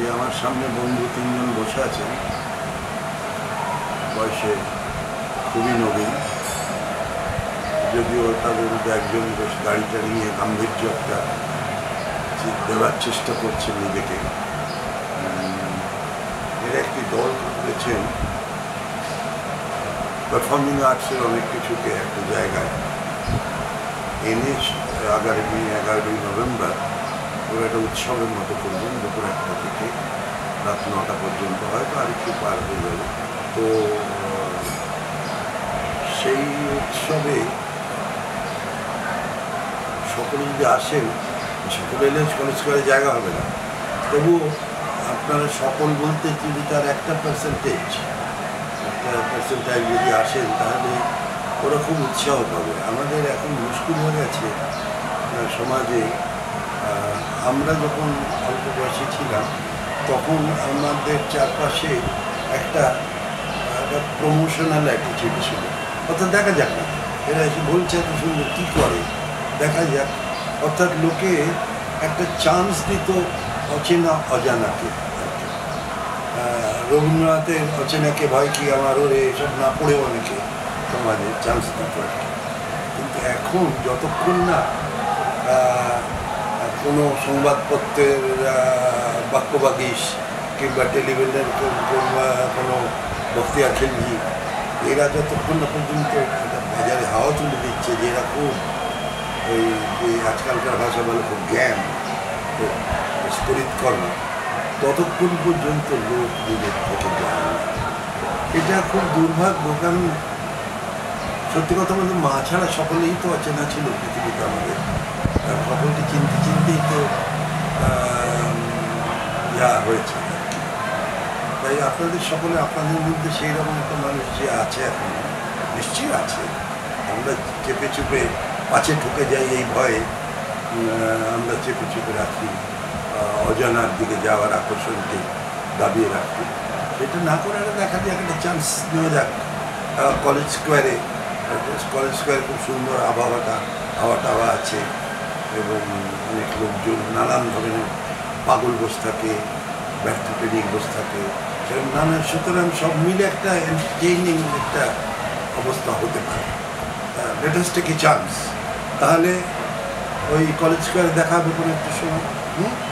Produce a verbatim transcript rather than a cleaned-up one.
এই আমার সামনে বন্ধু তিনজন বসে আছেন, বয়সে খুবই নবীন, যদিও তাদের মধ্যে একজন বেশ গাড়িটা নিয়ে গাম্ভীর্য একটা দেওয়ার চেষ্টা করছেন নিজেকে। এরা একটি দল করেছেন পারফর্মিং আর্টসের অনেক কিছুকে একটা জায়গায় এনে আগামী এগারোই নভেম্বর ওরা একটা উৎসবের মতো করবেন, দুপুর একটা থেকে রাত নটা পর্যন্ত, হয়তো আর একটু পার হয়ে যাবে। তো সেই উৎসবে সকলে যদি আসেন, সকলে এলে কলেজ স্কোয়ারে জায়গা হবে না, তবুও আপনারা সকল বলতে যদি তার একটা পার্সেন্টেজ একটা পার্সেন্টেজ যদি আসেন তাহলে ওরা খুব উৎসাহ পাবে। আমাদের এখন মুশকিল হয়ে গেছে সমাজে, আমরা যখন অল্প বয়সে ছিলাম তখন আমাদের চারপাশে একটা একটা প্রমোশনাল অ্যাটিটিউড ছিল, অর্থাৎ দেখা যাক না এরা এসে বলছে এত সুন্দর কী করে, দেখা যাক। অর্থাৎ লোকে একটা চান্স দিত অচেনা অজানাকে। রবীন্দ্রনাথের অচেনাকে ভয় কি আমার, ওরে এসব না পড়েও অনেকে সমাজে চান্স দিত। কিন্তু এখন যতক্ষণ না কোনো সংবাদপত্রের বাক্যবাগীশ কিংবা টেলিভিশনের কোনো বখতিয়ার খিলজি, এরা যতক্ষণ না পর্যন্ত একটা বাজারে হাওয়া তুলে দিচ্ছে যে এরা খুব ওই যে আজকালকার ভাষা বলে খুব জ্ঞান স্ফুরিতকর্ম, ততক্ষণ পর্যন্ত লোক নিজের থেকে যায় না। এটা খুব দুর্ভাগ্য, কারণ সত্যি কথা বলতে মা ছাড়া সকলেই তো অচেনা ছিল পৃথিবীতে আমাদের, সকলকে চিনতে চিনতেই তো যা হয়েছে। তাই আপনাদের সকলে আপনাদের মধ্যে সেই রকম একটা মানুষ যে আছে এখন নিশ্চয়ই আছে। আমরা চেপে চুপে পাছে ঢুকে যাই এই ভয়ে, আমরা চেপে চুপে রাখি, অজানার দিকে যাওয়ার আকর্ষণকে দাবিয়ে রাখি। সেটা না করে দেখা যাক একটা চান্স নেওয়া যাক কলেজ স্কোয়ারে। কলেজ স্কোয়ারে খুব সুন্দর আবহাওয়াটা হাওয়া টাওয়া আছে এবং অনেক লোকজন নানান ধরনের পাগল বসে থাকে, ব্যর্থ ট্রেনিং বসে থাকে, সেরকম নানান, সুতরাং সব মিলে একটা এন্টারটেইনিং একটা অবস্থা হতে পারে। Let us take a chance. তাহলে ওই কলেজ স্কোয়ারে দেখা হবে কোনো একটা সময়। হুম